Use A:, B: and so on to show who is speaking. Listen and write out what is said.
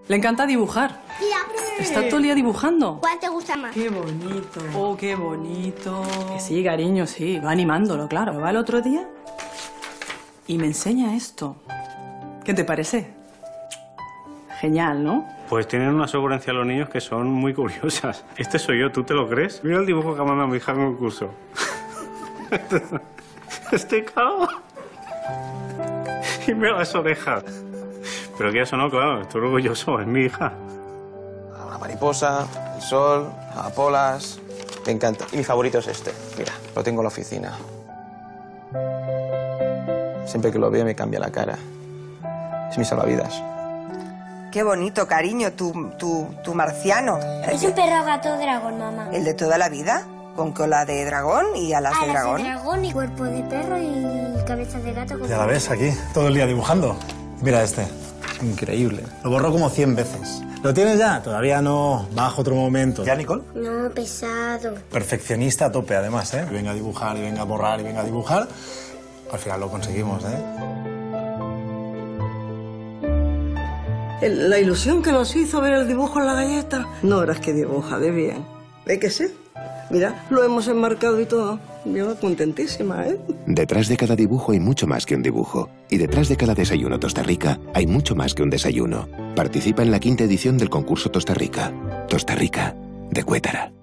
A: Le encanta dibujar.
B: Mira,
A: Está todo el día dibujando.
B: ¿cuál te gusta más?
A: ¡Qué bonito! ¡Oh, qué bonito! Que sí, cariño, sí. Va animándolo, claro. Va el otro día y me enseña esto. ¿Qué te parece? Genial, ¿no?
C: Pues tienen una ocurrencias los niños que son muy curiosas. Este soy yo, ¿tú te lo crees? Mira el dibujo que ha mandado mi hija en concurso. Estoy calvo. Y mira las orejas. Pero que eso no, claro, estoy orgulloso, es mi hija.
D: Una mariposa, el sol, amapolas. Me encanta. Y mi favorito es este. Mira, lo tengo en la oficina. Siempre que lo veo me cambia la cara. Es mi salvavidas.
E: Qué bonito, cariño, tu marciano.
B: Es un perro gato dragón, mamá.
E: ¿El de toda la vida? Con cola de dragón y alas de dragón.
B: Alas de dragón y cuerpo de perro y cabeza de gato.
F: Ya la ves aquí, todo el día dibujando. Mira este. Increíble. Lo borró como 100 veces. ¿Lo tienes ya? Todavía no. Bajo otro momento. ¿Ya, Nicole?
B: No, pesado.
F: Perfeccionista a tope, además, ¿eh? Venga a dibujar y venga a borrar y venga a dibujar. Al final lo conseguimos, ¿eh?
G: La ilusión que nos hizo ver el dibujo en la galleta. No verás que dibuja de bien. ¿Ve que sí? Mira, lo hemos enmarcado y todo. Yo contentísima, ¿eh?
H: Detrás de cada dibujo hay mucho más que un dibujo. Y detrás de cada desayuno Tosta Rica hay mucho más que un desayuno. Participa en la 5ª edición del concurso Tosta Rica. Tosta Rica, de Cuétara.